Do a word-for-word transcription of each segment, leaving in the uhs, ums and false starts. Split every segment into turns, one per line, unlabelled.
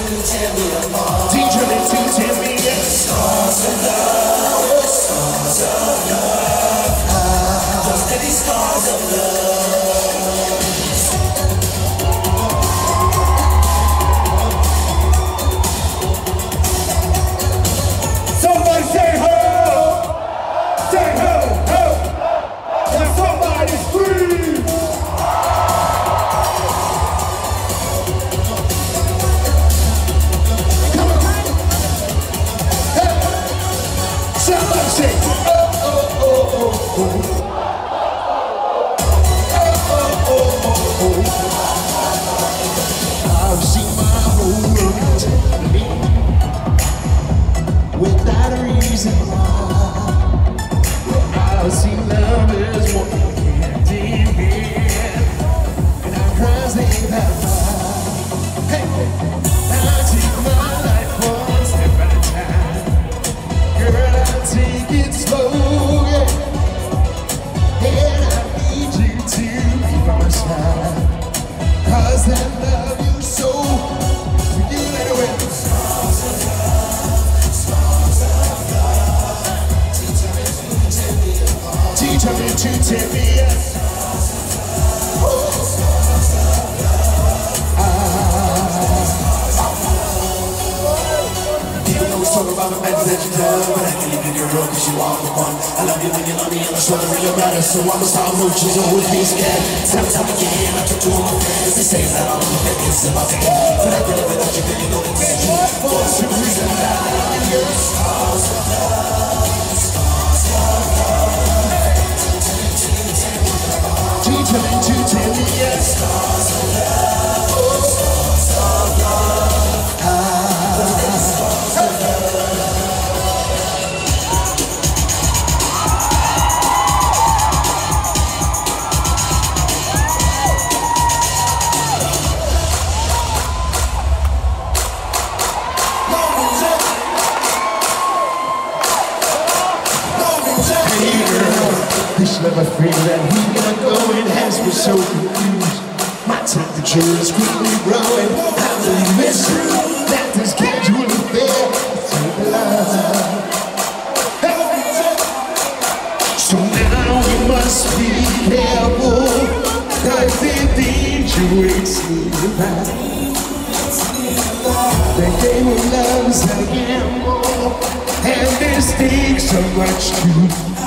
tear me apart.
Determined to tear me apart.
Scars of love, scars of love, those heavy scars of love.
Somebody say ho! Say ho, ho! When somebody screams! Come on! Hey! Somebody say oh, oh, oh, oh, oh. Oh, oh, oh, oh, oh. I've seen my whole world without a reason why. I've seen lovers walking hand in hand, and I've cried they have died. Hey, I take my life one step at a time. Girl, I take it slow, yeah. And I need you to be by my side, 'cause I love you so. So you let it win. Scars of love, scars of love, determined to tear me apart. Determined to tear me apart. Even though we talk about the men that you love, but I can leave you girl, 'cause you are the one. I love you when you love me, and I swear it really matters. So I'ma start mooching, always be scared. Time and time again, I talk to all my friends. They say that I'm the biggest in my face, but I really without you, girl, you know it's true. For some reason, I love you. Scars of love, scars of love, determined to tear me apart. Scars of love, scars of love, scars of love. This love afraid that we gotta go and has me so confused. My temperature is quickly growing. I believe it's true that this casual affair is take love. So now we must be careful, 'cause the danger waits nearby. The game of love is a gamble, and there's stakes so much too.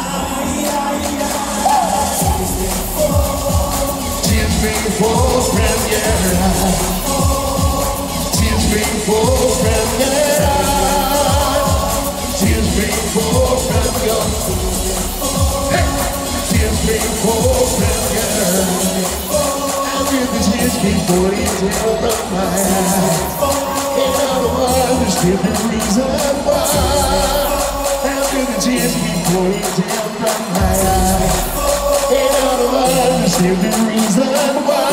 Tears may fall from your eyes. Tears may fall from your eyes. Tears may fall from your hey. Tears may fall from your eyes. I feel the tears keep falling down from my eyes. And all the while there's different reasons why. I feel the tears keep falling down from my eyes. And all the while there's different reasons why.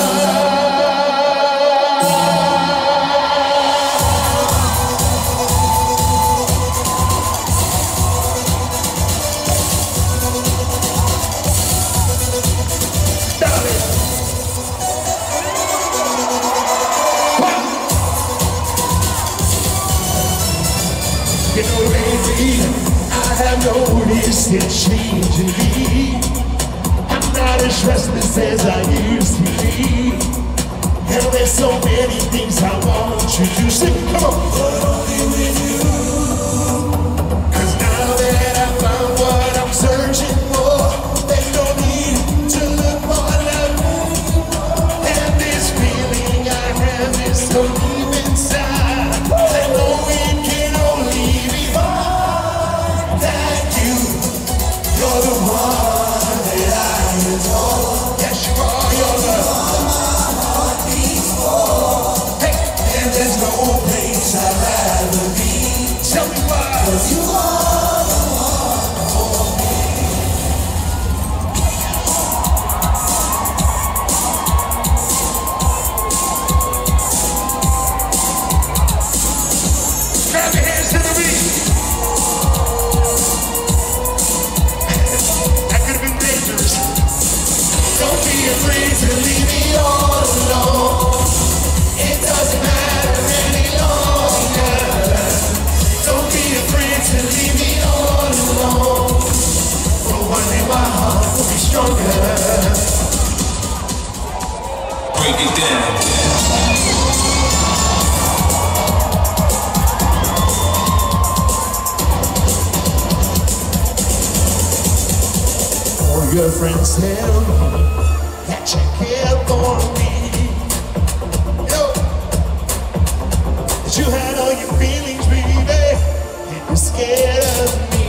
You know, lately, I have noticed it changing me. I'm not as restless as I used to be. And there's so many things I want you to see. Come on. But only with you. 'Cause now that I found what I'm searching for, there's no need to look for love. And this feeling I have is so deep inside. I know it can only be mine. That you, you're the one that I adore. Yes, you are, you're the one my heart beats for. Hey, and there's no place I girlfriends tell me that you care for me. Yo, that you had all your feelings, baby, and you're scared of me.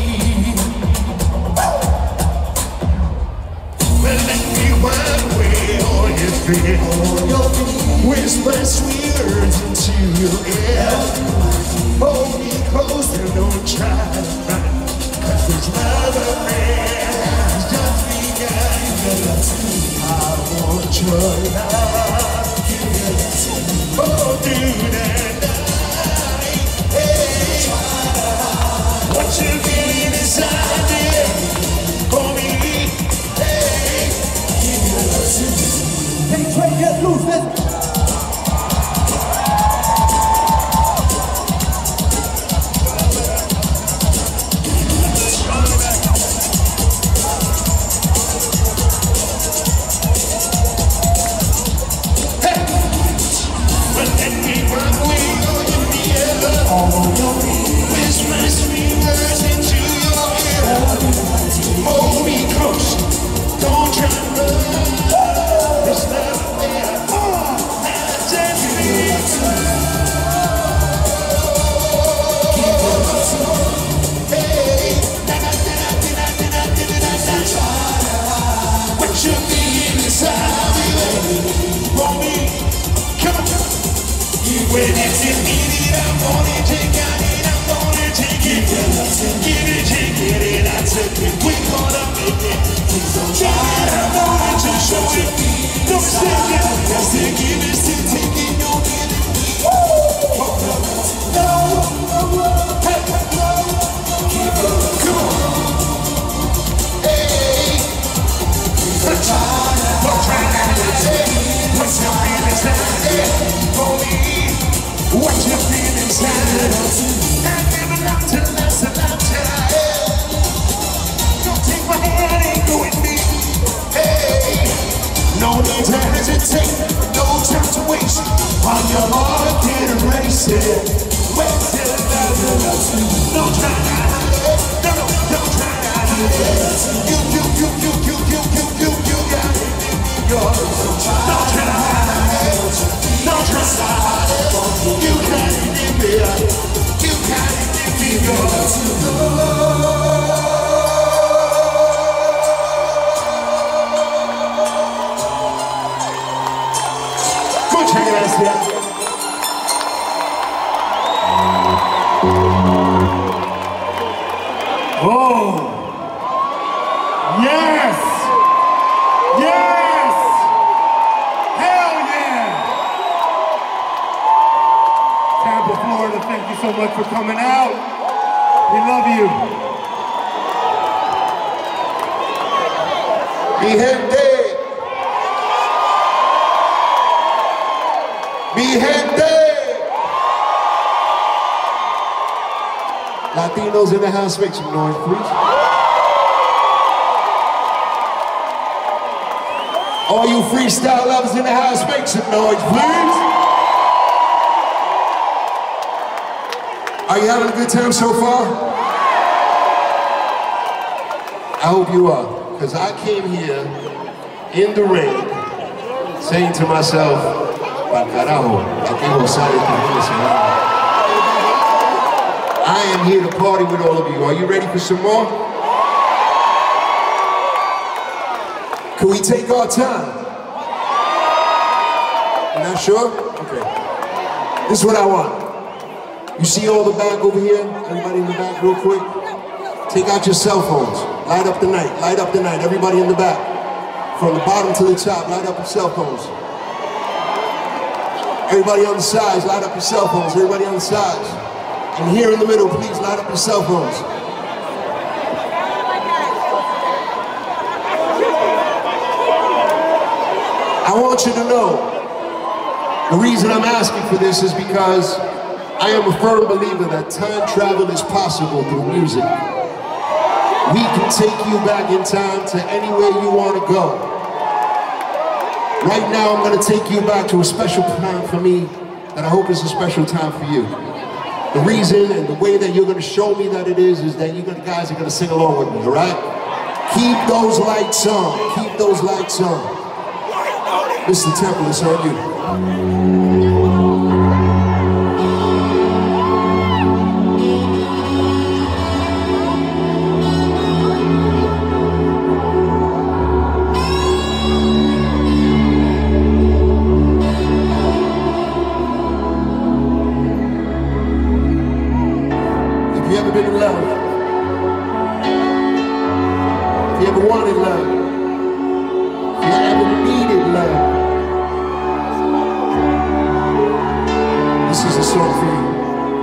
Well, let me wipe away all your fear, whisper sweet words into your ear. Hold me close and don't try to run, 'cause this love affair has just begun. I want your love, oh, do that night. Hey, what you feeling inside there for me? Hey, hey, Trey, get loose, listen. When it's in need, I'm gonna take it, I'm gonna take it. Give it, take it, and I took it. We gonna make it. Take it, I'm gonna just show it. Don't mistake it. That's it, give it, still take it, don't get it. No, hey, come on. Hey, don't try to say what's your feelings now for me. What you feel inside? I've never loved to last a lifetime. Don't take my hand, ain't go with me. Hey, no need to hesitate, no time to waste. On your heart, get erased. Wait till love, don't try to hide it. No, no, don't try to hide it. You, you, you, you, you, you, you, you, you got it in yours. Don't try to hide it. Don't try to hide it. You got it in me, you got it in me, yours. Muchas gracias. Oh, yes, yes, hell yeah. Tampa, Florida, thank you so much for coming out. We love you. Mi gente. Mi gente. Latinos in the house, make some noise, please. All you freestyle lovers in the house, make some noise, please. Are you having a good time so far? I hope you are, because I came here in the rain saying to myself, "Pa carajo, aquí gozar este fin de semana." I am here to party with all of you. Are you ready for some more? Can we take our time? You're not sure? Okay. This is what I want. You see all the back over here? Everybody in the back real quick? Take out your cell phones. Light up the night. Light up the night. Everybody in the back. From the bottom to the top, light up your cell phones. Everybody on the sides, light up your cell phones. Everybody on the sides. And here in the middle, please light up your cell phones. I want you to know, the reason I'm asking for this is because I am a firm believer that time travel is possible through music. We can take you back in time to anywhere you want to go. Right now, I'm going to take you back to a special time for me that I hope is a special time for you. The reason and the way that you're going to show me that it is, is that you guys are going to sing along with me, all right? Keep those lights on. Keep those lights on. Mister Temple, it's on you. Have you ever been in love? If you ever wanted love, if you ever needed love, this is a song for you.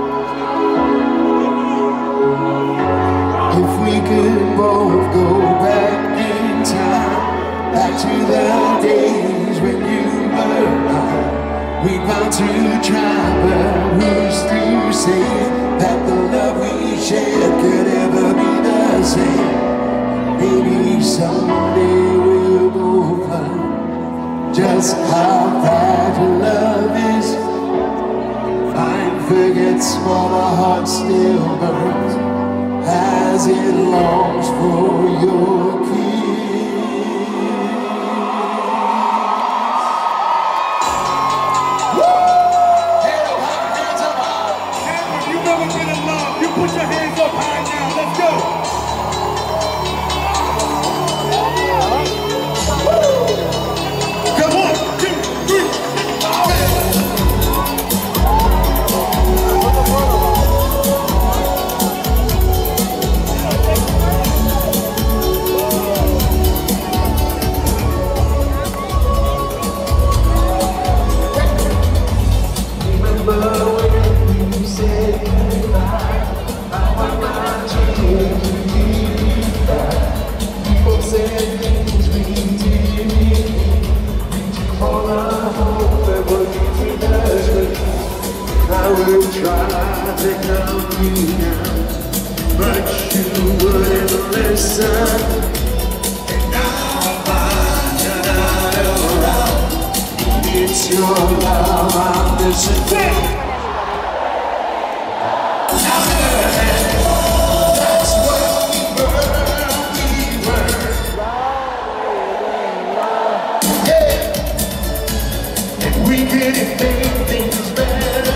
If we could both go back in time, back to the days when you were mine, we'd bound to try, but who's to say that the love we shared could ever be the same? Maybe someday we'll both learn just how fragile love is. Time forgets while the heart still burns as it longs for your kiss. Woo! Hands up high, hands up high.
And if you've never been in love, you put your hands up high now. Let's go.
I will try to calm you down, but you wouldn't listen. And now I find that I'm around. It's your love I'm missing. That's what we were, we were. Yeah. And we didn't make things better.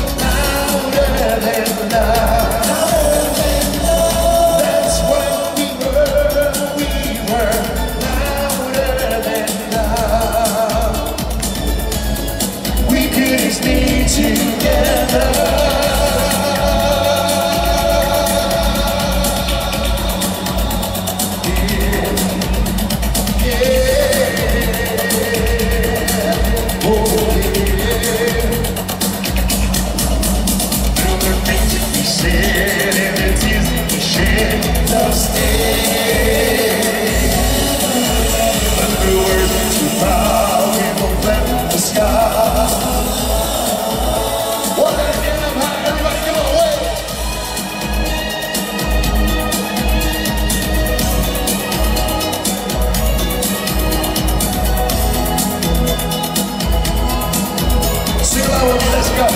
Let's go.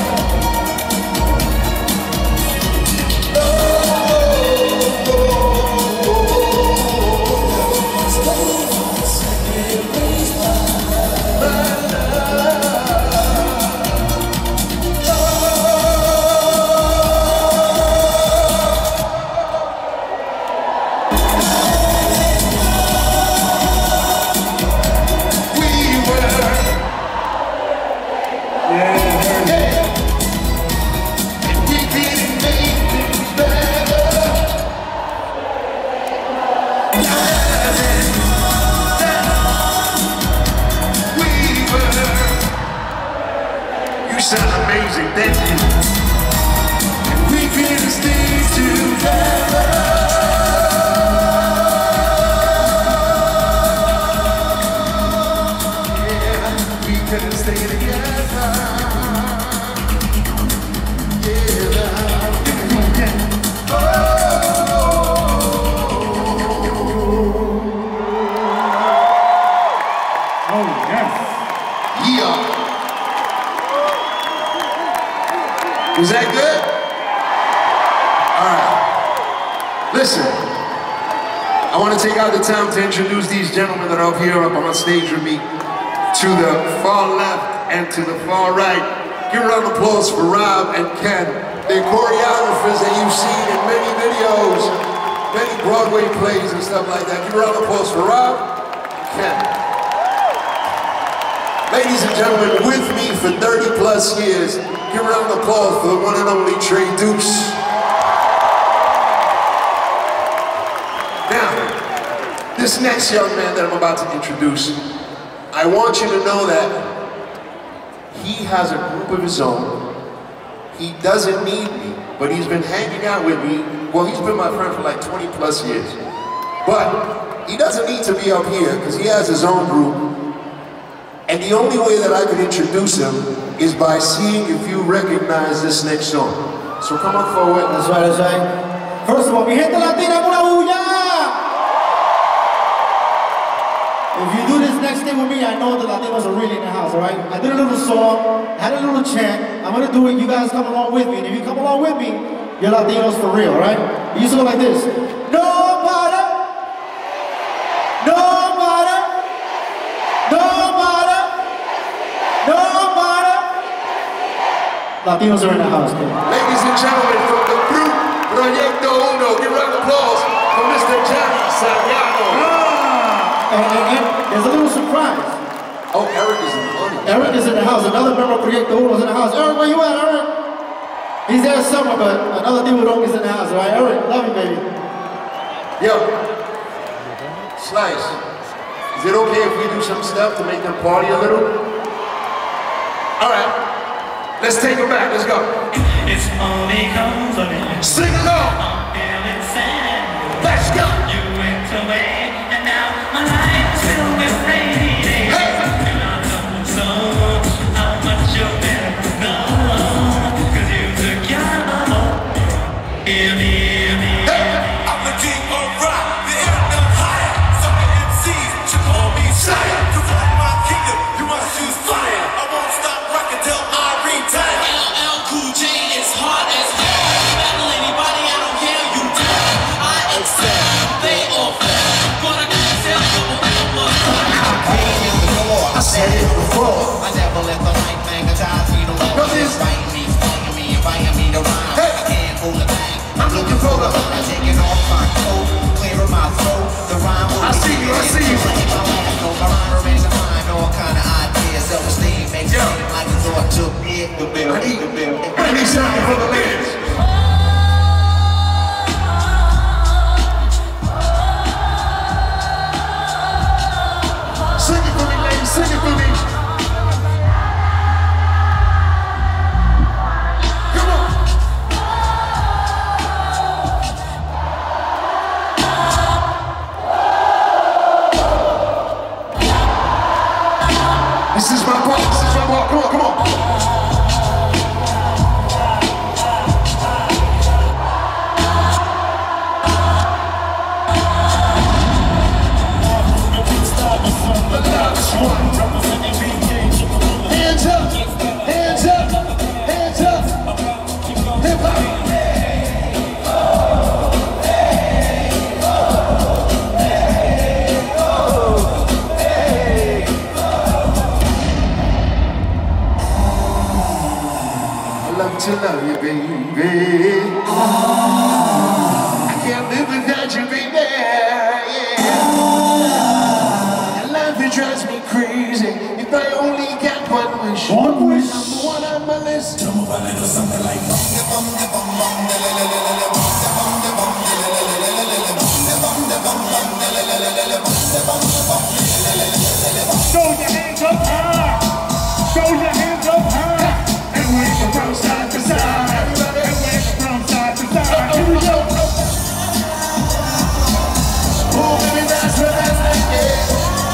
Sound amazing, thank you. We could stay together. Yeah, we could stay together. Yeah, oh.
Oh, yes.
Yeah. Was that good? All right. Listen. I want to take out the time to introduce these gentlemen that are up here up on stage with me. To the far left and to the far right. Give a round of applause for Rob and Ken. They're choreographers that you've seen in many videos, many Broadway plays and stuff like that. Give a round of applause for Rob and Ken. Ladies and gentlemen, with me for thirty plus years, give a round of applause for the one and only Trey Deuce. Now, this next young man that I'm about to introduce, I want you to know that he has a group of his own. He doesn't need me, but he's been hanging out with me. Well, he's been my friend for like twenty plus years. But he doesn't need to be up here because he has his own group. And the only way that I could introduce him is by seeing if you recognize this next song. So come on forward.
That's right, that's right. First of all, mi gente latina, una bulla! If you do this next thing with me, I know the Latinos are really in the house, alright? I did a little song, had a little chant. I'm gonna do it, you guys come along with me. And if you come along with me, you're Latinos for real, alright? You used to go like this. Nobody, nobody, nobody, nobody. Latinos are in the house, kid.
Ladies and gentlemen, from the group Proyecto Uno, give a round of applause for Mister Johnny Sariano.
And, and, and there's a little surprise.
Oh, Eric is in the audience.
Eric is in the house. Another member of Proyecto Uno is in the house. Eric, where you at, Eric? He's there somewhere, but another Divodong is in the house, all right? Eric, love you, baby.
Yo, Slice, is it okay if we do some stuff to make them party a little? All right, let's take them back. Let's go.
It's only comes of it.
Sing along.
I'm feeling sad.
Let's go.
You went away, and now my life is filled with rainy days.
Hey.
And I know so how much you better know, 'cause you took your love. Hear me, hear me, hear me.
I'm the king of rock, the anthem higher. Some M Cs should call me Sire. To run my kingdom, you must choose fire. I won't stop rocking till I retire.
L L Cool J is hard as hell. Battle anybody, I don't care, you do. I excel, they all fail. Gonna get yourself double double.
I said it before.
I never let the mic magnetize me to love.
This-
Fighting me, fighting me, inviting me to rhyme.
Hey.
I can't hold it back.
I'm looking for the-
I'm taking off my coat, clearing my throat. The rhyme will
I
be
see you, I see you.
Like my laugh, no, my rhyme remains in mind. All kind of ideas, self-esteem makes it
Yeah.
seem like a thought took it. The bill,
I need-
the bill.
I need something for the ladies. Sing it for me, ladies. Sing it for me. Come on. This is my part. This is my part. Come on, come on. Hands up, hands up, hands up. Hip hop. I love to love you, baby. I can't live without you, baby. Yeah. Your love, it drives me crazy. If I only got one wish,
One wish.
number one on my list.
Show your hands up high. Show your hands up high. And wave it from side to side. And wave it from side to side. Here we go.
Oh, baby, that's what I like it.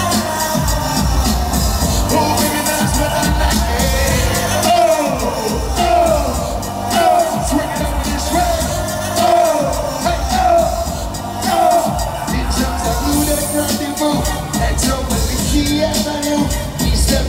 Oh, baby, that's what I like it. Oh, oh, oh, swing it over this way. Oh, hey, oh, oh. It's up to you, that rendezvous. That's over the key avenue. East of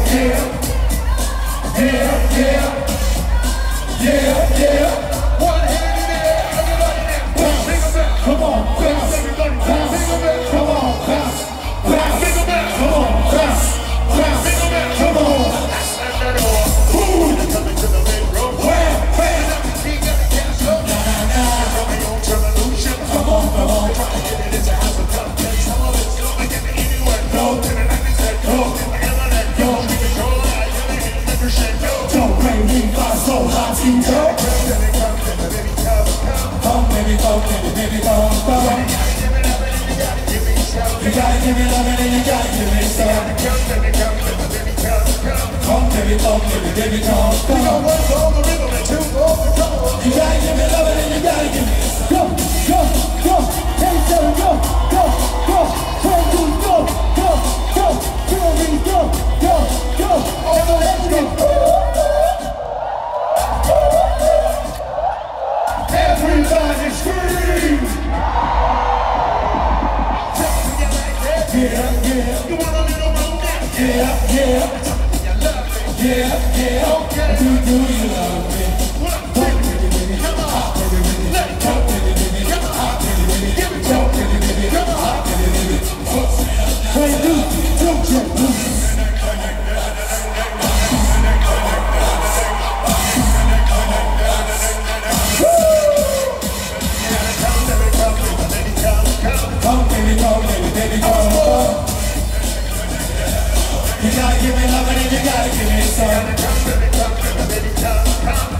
yeah, yeah, yeah, yeah, yeah. One hand in the air, everybody now. Bounce, take a bounce. Come on, bounce, everybody, bounce. Take a bounce. Come on, bounce, bounce. Take a bounce. Come on, bounce, bounce. Take a bounce. Come on. Slam that door. Boom. Coming to the bedroom. Wham, wham. He got the gas up. Na na na. Romeo on revolution. Come on, come on. Try to get it into house of tough. Some of it's going to get anywhere. Go to the nineties that go. Wherever that go. We can go like everything. Never shake go. Don't play me, my soul, hot team, go. Come, baby, come, baby, baby, come, come. You gotta give me love and then you gotta give me some. Come, baby, come, baby, baby, come, come. You gotta give me love and then you gotta give me some. Go, go, go, ten, seven, go, go, go, ten, two, go, go, go, feel me, go, go, go, oh, let's go. Everybody scream! Yeah, yeah. You want a little more now? Yeah, yeah. Yeah, yeah. Do, do you love me? Come on. Let go. Come on. Give it to me. Come on. Hey, do, don't you lose? Come, baby, come, baby, baby, come, come. You gotta give me love and then you gotta give me some.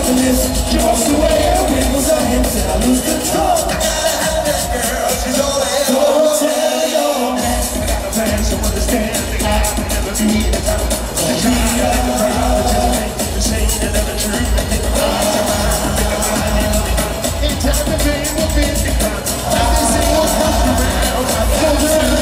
effortless. She walks away and wiggles her hips and I lose control. I gotta have that girl, she's all I ever want. Don't tell your man, I got a plan to understand the guy will never be the type of person. She got the crowd, but just make the shade and never true. And think about it, make a mind, in time the pain will be the crowd. Like they say, what's comes around, goes around.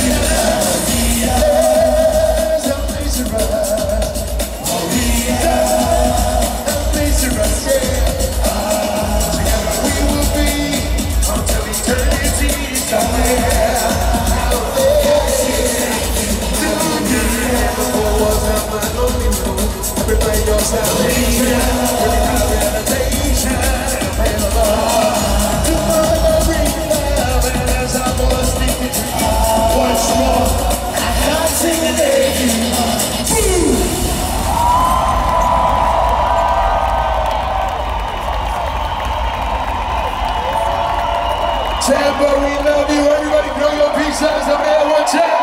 Tampa, we love you. Everybody throw your peace signs up there one time.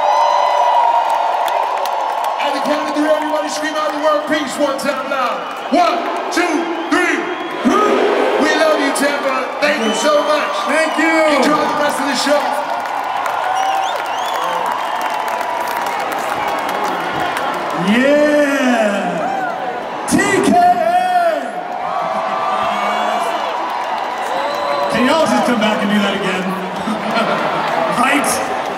At the count of three, everybody scream out the word peace one time loud. One, two, three. We love you, Tampa. Thank you so much.
Thank you.
Enjoy the rest of the show.
Yeah. T K A. Can y'all just come back and do that again? Right?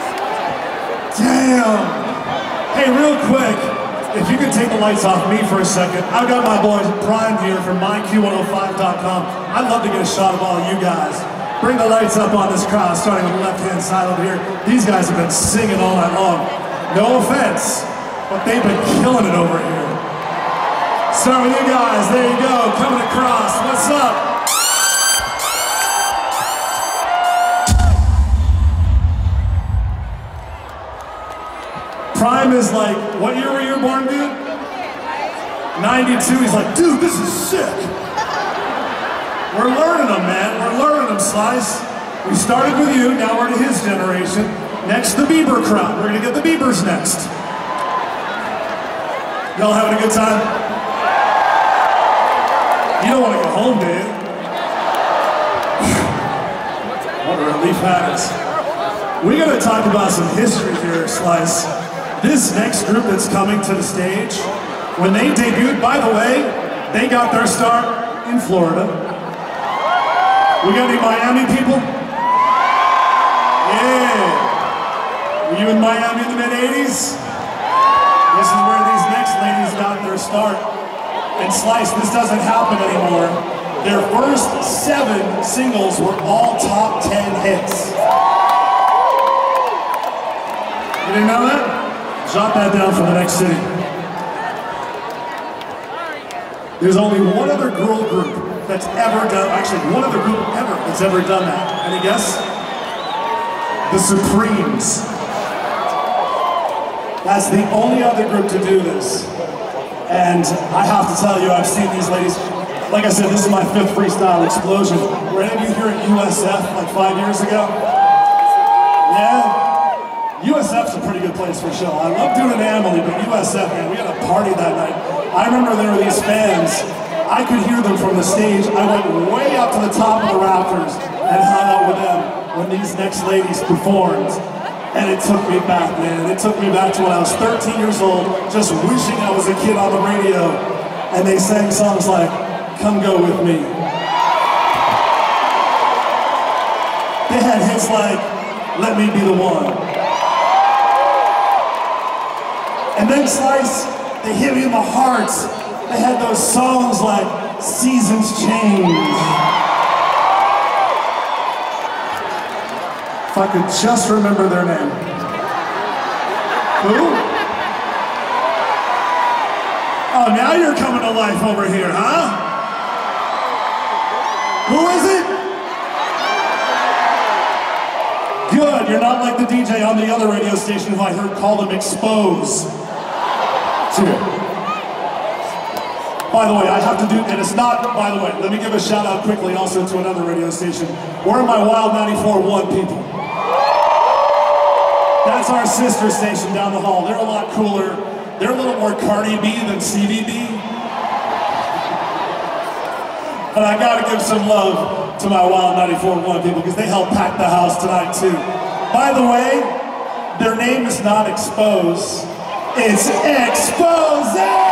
Damn. Hey, real quick, if you could take the lights off me for a second. I've got my boys primed here from my Q one oh five dot com. I'd love to get a shot of all you guys. Bring the lights up on this crowd, starting with the left-hand side over here. These guys have been singing all night long. No offense, but they've been killing it over here. Start with you guys. There you go, coming across. What's up? Prime is like, what year were you born, dude? ninety-two, he's like, dude, this is sick. We're learning them, man, we're learning them, Slice. We started with you, now we're to his generation. Next, the Bieber crowd. We're gonna get the Biebers next. Y'all having a good time? You don't wanna go home, do you? What a relief happens. We're gonna talk about some history here, Slice. This next group that's coming to the stage, when they debuted, by the way, they got their start in Florida. We got any Miami people? Yeah. Were you in Miami in the mid eighties? This is where these next ladies got their start. And Slice, this doesn't happen anymore. Their first seven singles were all top ten hits. You didn't know that? Jot that down for the next city. There's only one other girl group that's ever done, actually one other group ever that's ever done that. Any guess? The Supremes. That's the only other group to do this. And I have to tell you, I've seen these ladies. Like I said, this is my fifth Freestyle Explosion. Were any of you here at U S F like five years ago? Yeah? U S F's a pretty good place for a show. I love doing Amalie, but U S F, man, we had a party that night. I remember there were these fans. I could hear them from the stage. I went way up to the top of the rafters and hung out with them when these next ladies performed. And it took me back, man. It took me back to when I was thirteen years old, just wishing I was a kid on the radio. And they sang songs like, Come Go With Me. They had hits like, Let Me Be The One. And then Slice, they hit me in the heart. They had those songs like Seasons Change. If I could just remember their name. Who? Oh, now you're coming to life over here, huh? Who is it? Good, you're not like the D J on the other radio station who I heard called him Expose. By the way, I have to do, and it's not, by the way, let me give a shout out quickly also to another radio station. Where are my Wild ninety-four point one people? That's our sister station down the hall. They're a lot cooler. They're a little more Cardi B than Stevie B. And I gotta give some love to my Wild ninety-four point one people because they helped pack the house tonight too. By the way, their name is not Expose, it's Exposé!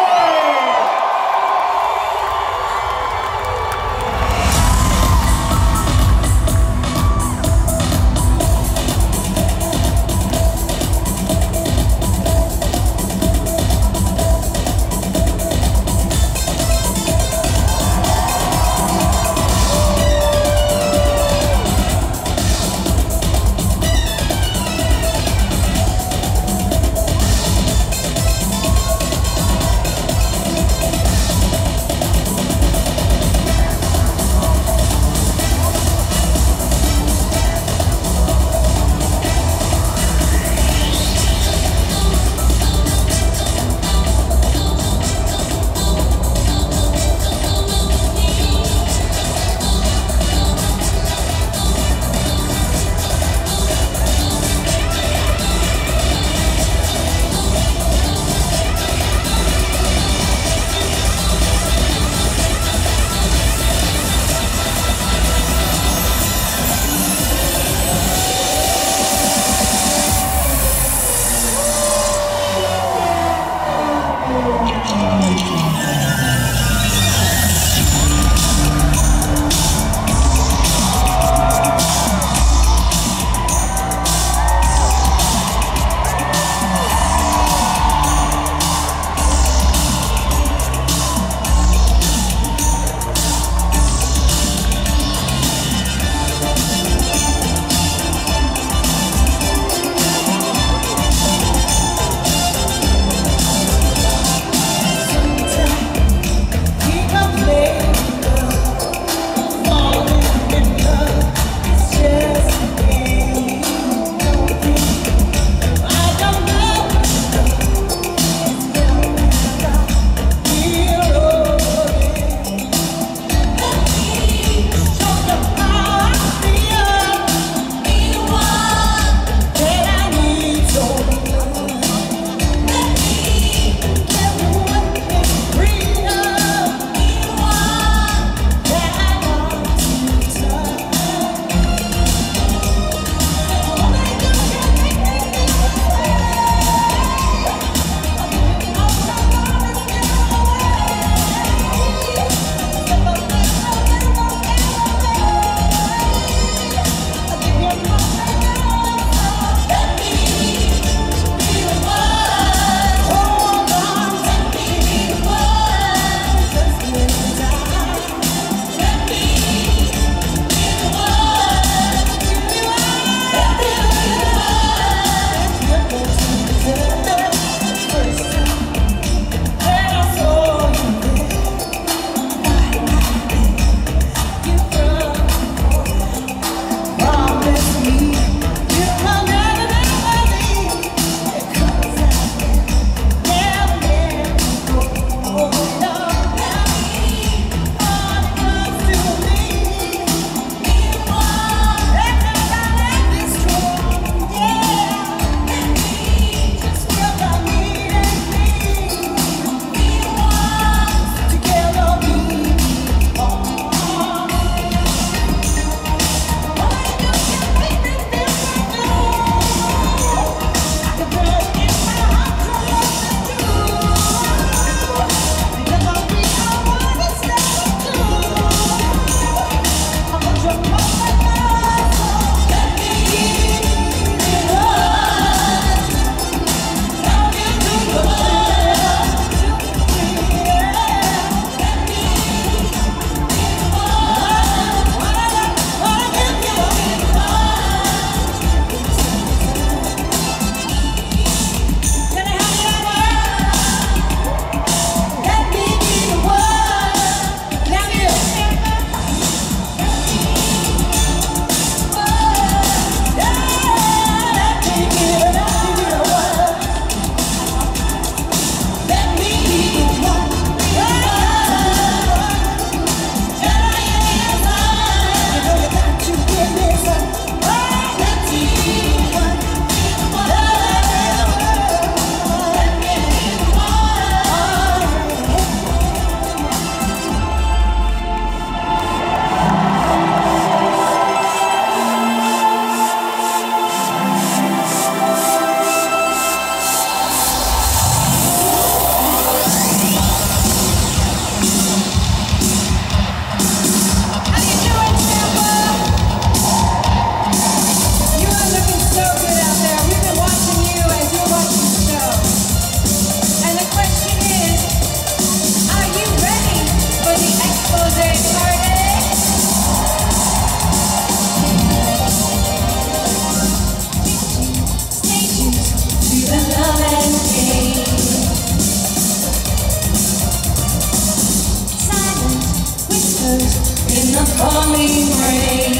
the falling rain.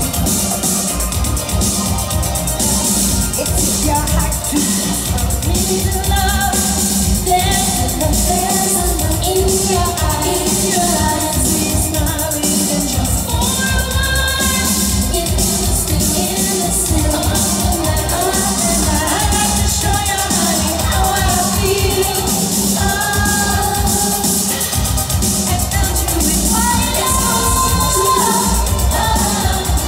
It's your heart to need love. There's a look, there's a look in your eyes. In your eyes, we smile even just for a while. Innocent, innocent, all the night, all the night. I'd like to show you, honey, how I feel. Oh, I felt you with fire. Let's go to love, love.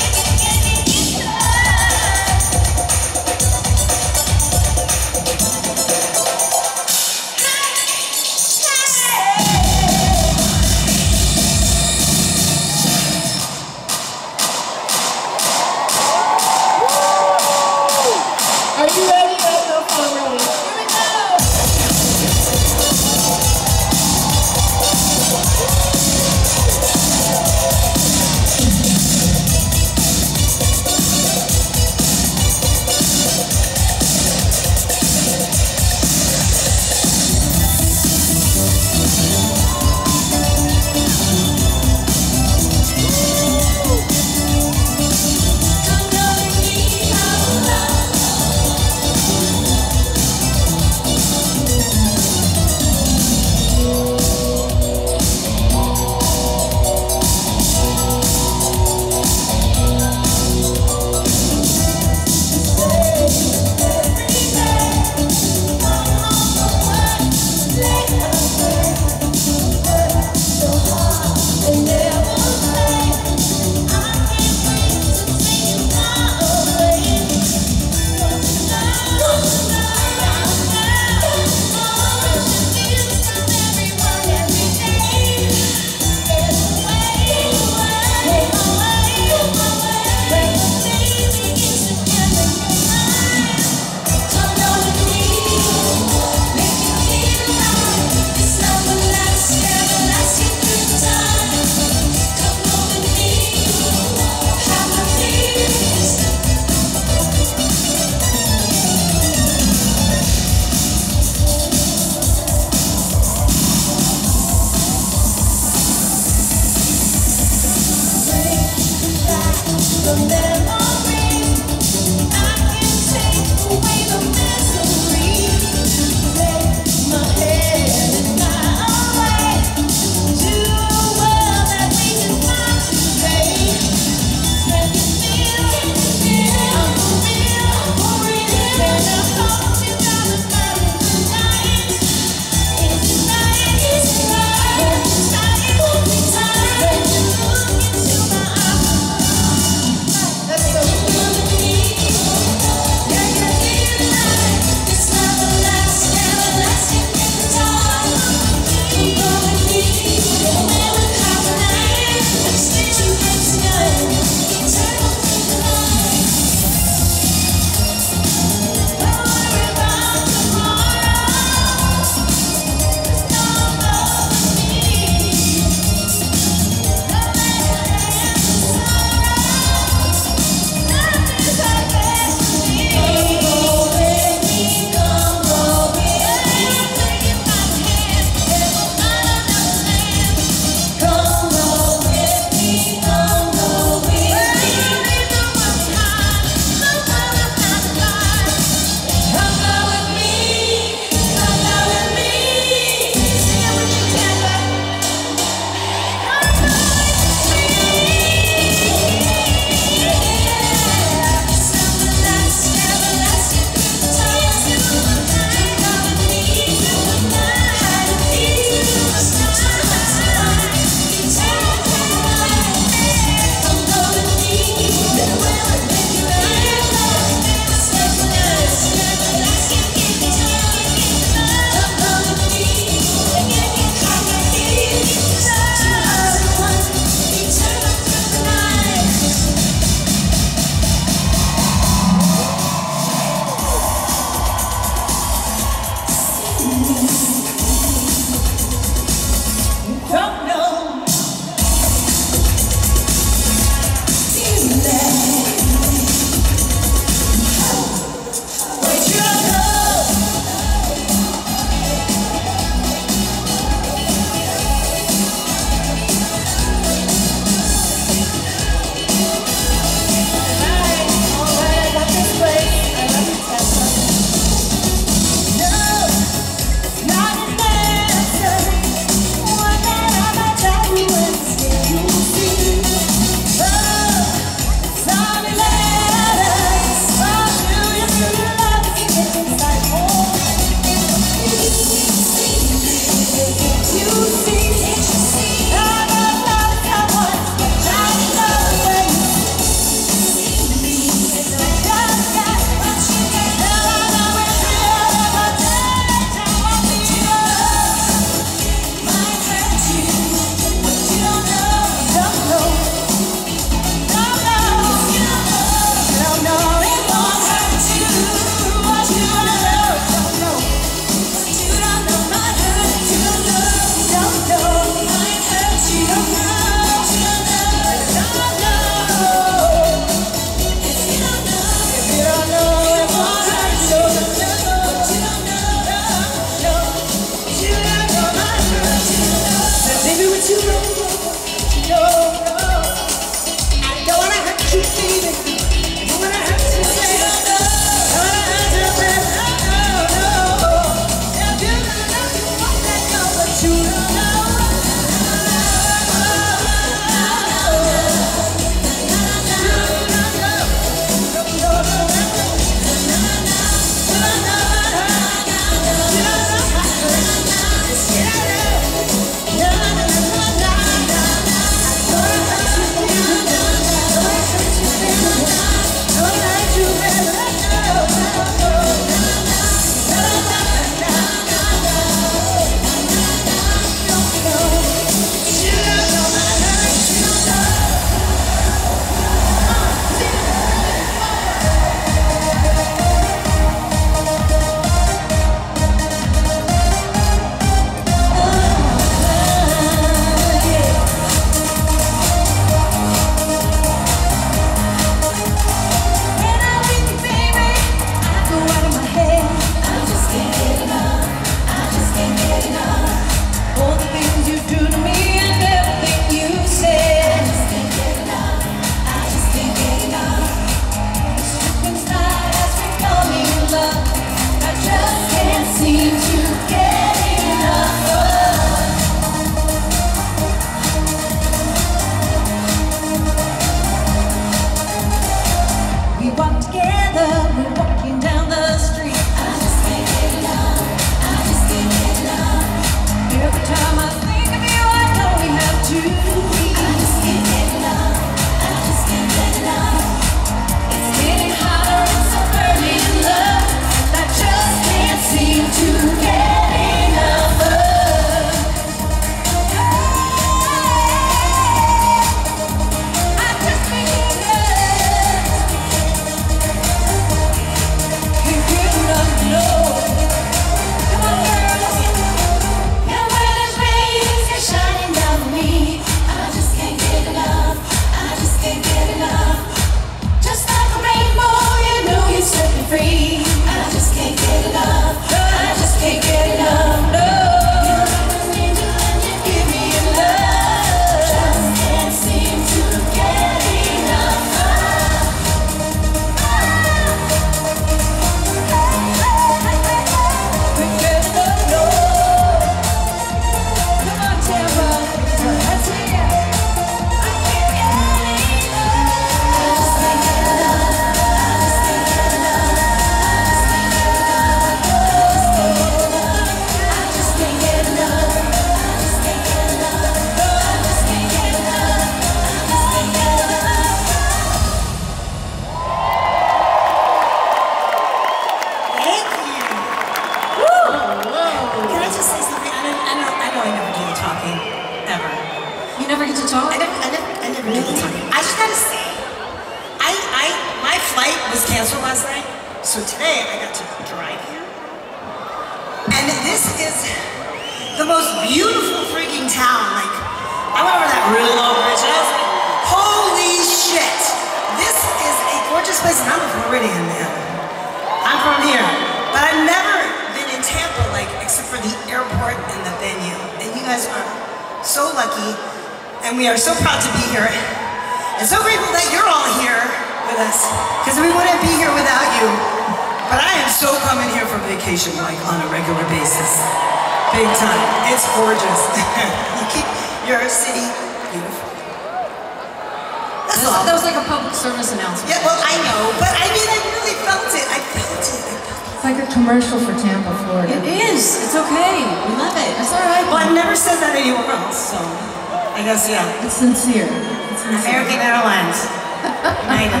never get to talk?
I never, I never, I never get to talk. I just gotta say, I, I, my flight was canceled last night, so today I got to drive here. And this is the most beautiful freaking town. Like, I went over that really long bridge and I was like, holy shit! This is a gorgeous place, and I'm a Floridian, man. I'm from here. But I've never been in Tampa, like, except for the airport and the venue. And you guys are so lucky, and we are so proud to be here. And so grateful that you're all here with us, because we wouldn't be here without you. But I am so coming here for vacation, like, on a regular basis. Big time. It's gorgeous. You keep your city beautiful. That's all.
That was like a public service announcement.
Yeah, well, I know, but I mean, I really felt it. I felt it. I felt it.
It's like a commercial for Tampa, Florida.
It is. It's okay. We love it. It's all right.
Well, I've never said that anywhere else, so I guess, yeah.
It's sincere. It's sincere.
American Airlines. United.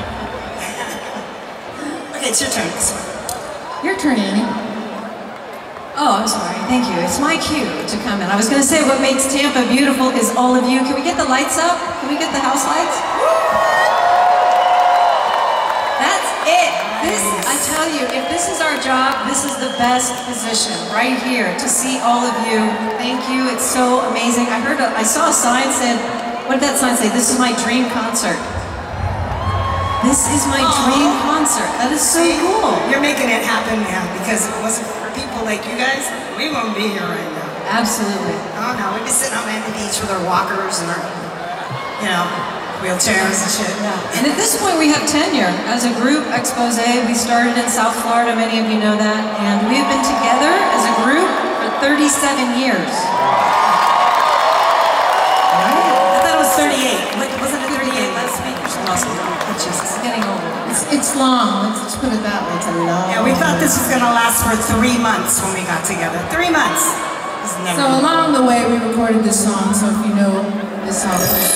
Okay, it's your turn.
Your turn, Annie.
Oh, I'm sorry. Thank you. It's my cue to come in. I was going to say what makes Tampa beautiful is all of you. Can we get the lights up? Can we get the house lights? That's it. This, I tell you, if this is our job, this is the best position right here to see all of you. Thank you. It's so amazing. I heard, a, I saw a sign said, what did that sign say? This is my dream concert. This is my Aww. dream concert. That is so cool.
You're making it happen, man, because if it wasn't for people like you guys, we wouldn't be here right now.
Absolutely.
Oh no, we'd be sitting on Miami Beach with our walkers and our, you know, wheelchairs and shit.
Yeah. And at this point we have tenure. As a group, Exposé, we started in South Florida, many of you know that, and we've been together as a group for thirty-seven years.
I thought it was thirty-eight. Like, wasn't it thirty-eight last week or something?
It's getting older.
It's, it's long. Let's just put it that way. It's a long.
Yeah, we thought this was gonna last for three months when we got together. Three months. Never
so along the way, we recorded this song. So if you know this song.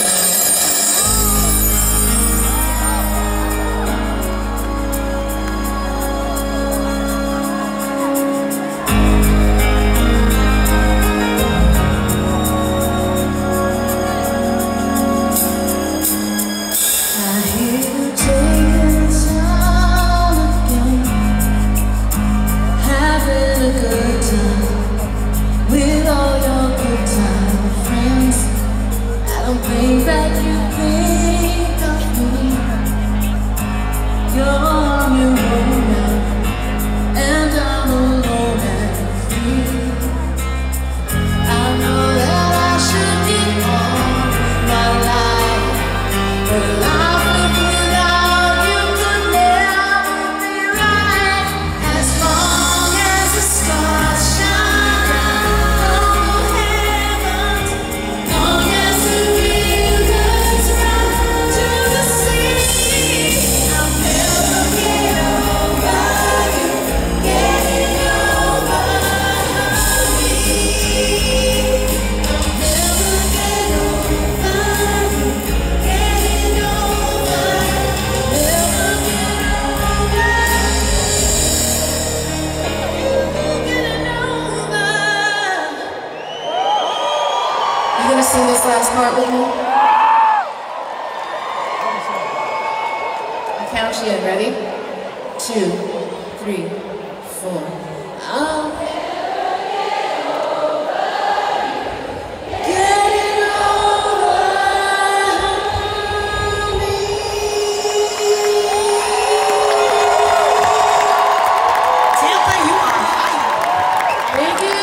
Sing this last part with me. I count you in. Ready? Two, three, four. I'll never get over getting over me.
Tampa, you are high.
Thank you.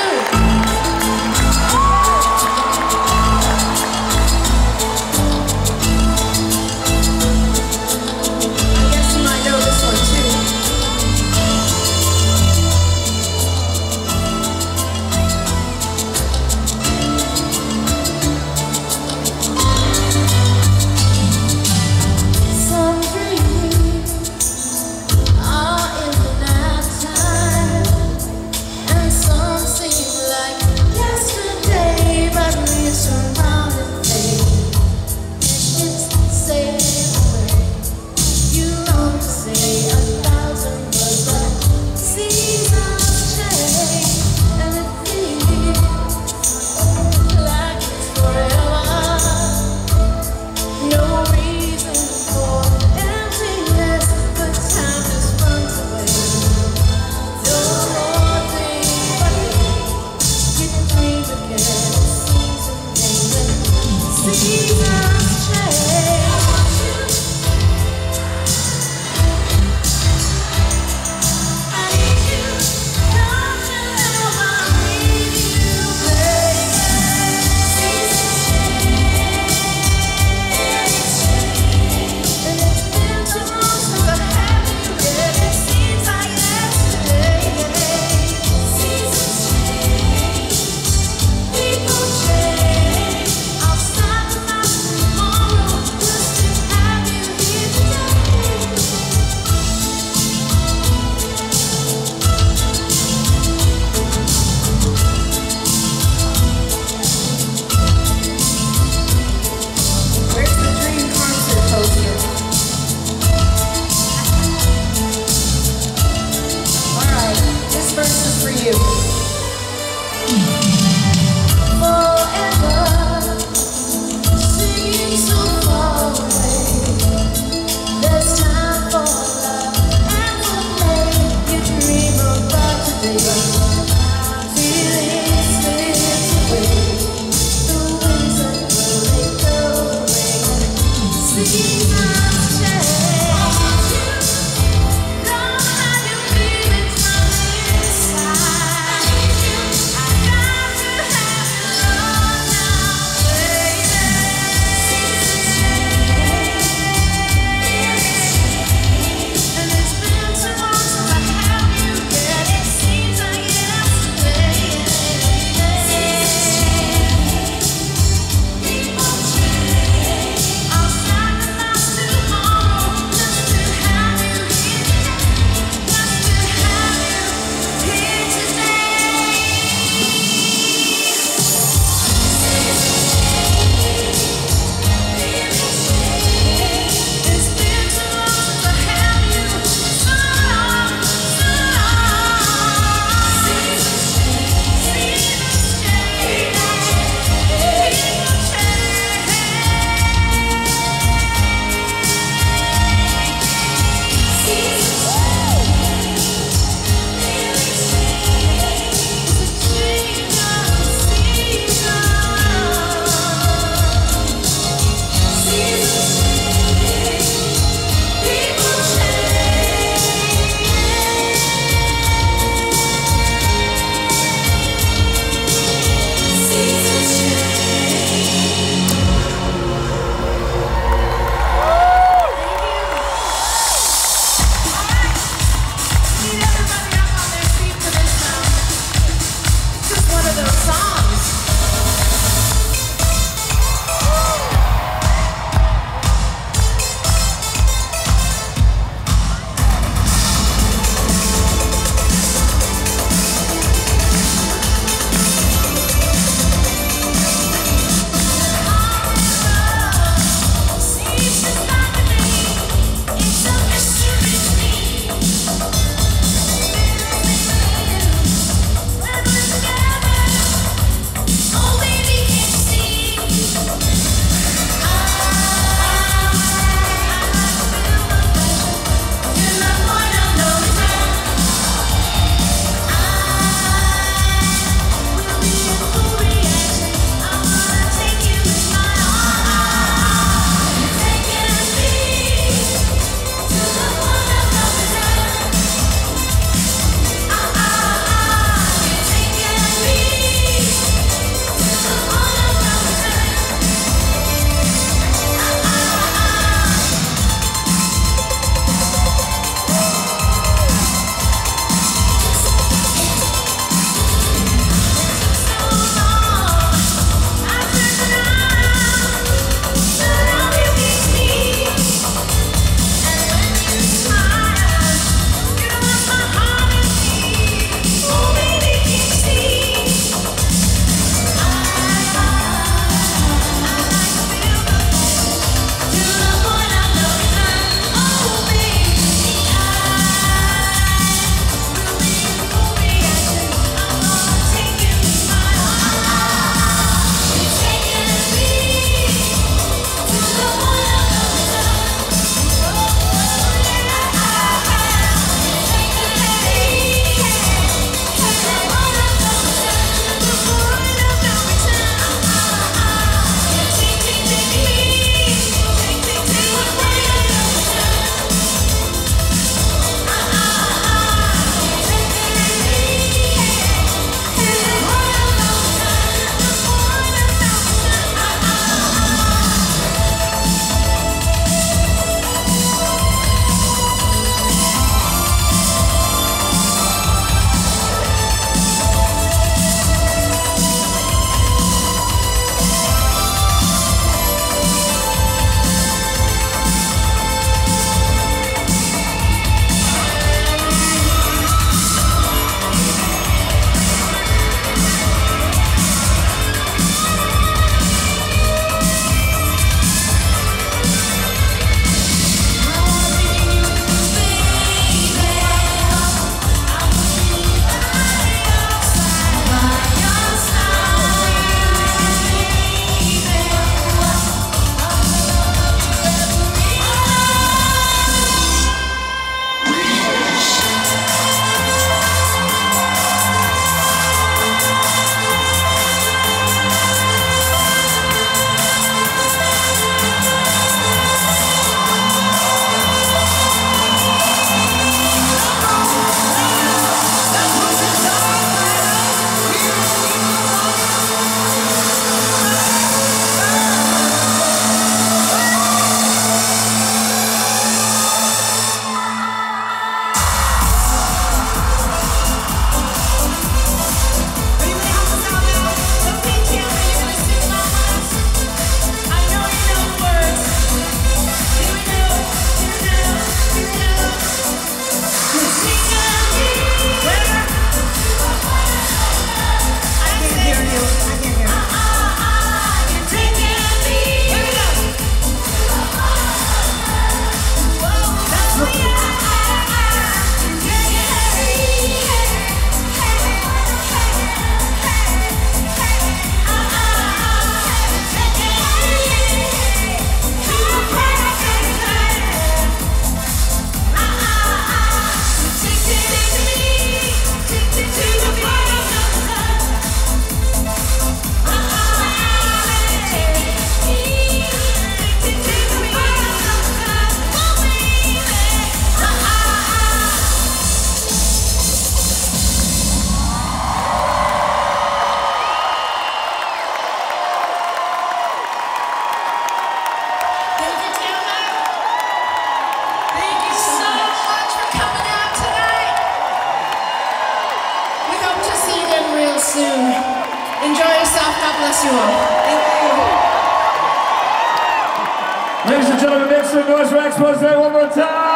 soon. Enjoy yourself. God bless you all. Thank you.
Ladies and gentlemen, make some noise for Exposé one more time.